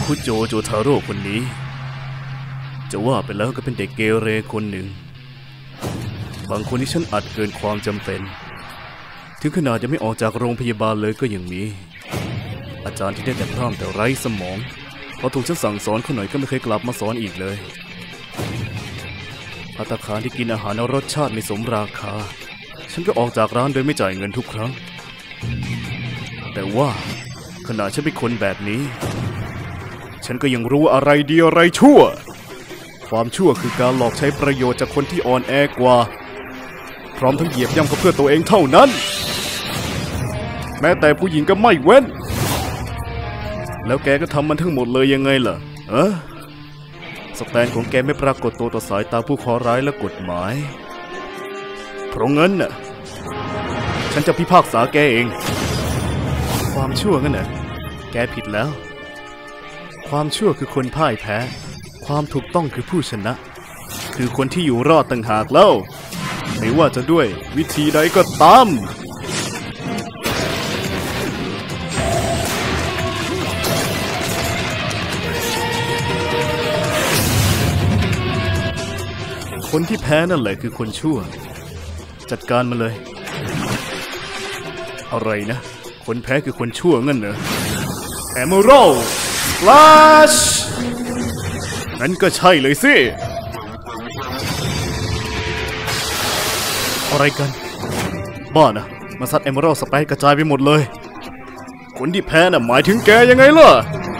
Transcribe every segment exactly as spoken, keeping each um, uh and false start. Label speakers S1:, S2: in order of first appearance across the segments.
S1: คุโจโจทาโร่คนนี้จะว่าไปแล้วก็เป็นเด็กเกเรคนหนึ่งบางคนที่ฉันอัดเกินความจำเป็นถึงขนาดจะไม่ออกจากโรงพยาบาลเลยก็ยังมีอาจารย์ที่ได้แต่พร่ำแต่ไร้สมองพอถูกฉันสั่งสอนเขาหน่อยก็ไม่เคยกลับมาสอนอีกเลยภัตตาคารที่กินอาหารรสชาติไม่สมราคาฉันก็ออกจากร้านโดยไม่จ่ายเงินทุกครั้งแต่ว่าขณะฉันเป็นคนแบบนี้ฉันก็ยังรู้อะไรดีอะไรชั่วความชั่วคือการหลอกใช้ประโยชน์จากคนที่อ่อนแอกว่าพร้อมทั้งเหยียบย่ำเขาเพื่อตัวเองเท่านั้นแม้แต่ผู้หญิงก็ไม่เว้นแล้วแกก็ทำมันทั้งหมดเลยยังไงล่ะเออสแตนของแกไม่ปรากฏตัวต่อสายตาผู้เคราะห์ร้ายและกฎหมายเพราะงั้นน่ะฉันจะพิพากษาแกเองความชั่วงั้นน่ะแกผิดแล้วความชั่วคือคนพ่ายแพ้ความถูกต้องคือผู้ชนะคือคนที่อยู่รอดต่างหากแล้วไม่ว่าจะด้วยวิธีใดก็ตามคนที่แพ้นั่นแหละคือคนชั่วจัดการมาเลยอะไรนะคนแพ้คือคนชั่วงั้นเหรอ Emerald Flash งั้นก็ใช่เลยสิอะไรกันบ้านะมาซัด Emerald Spike กระจายไปหมดเลยคนที่แพ้น่ะหมายถึงแกยังไงล่ะ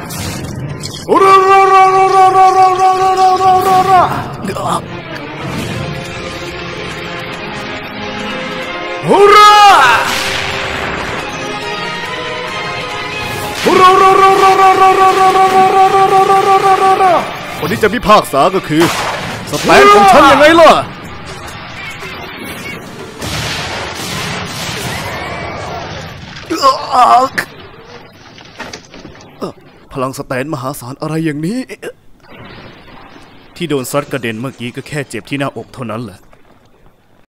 S1: ฮูราคนที่จะพิพากษาก็คือสแตนของฉันยังไงล่ะพลังสแตนมหาศาลอะไรอย่างนี้ที่โดนซัดกระเด็นเมื่อกี้ก็แค่เจ็บที่หน้าอกเท่านั้นแหละ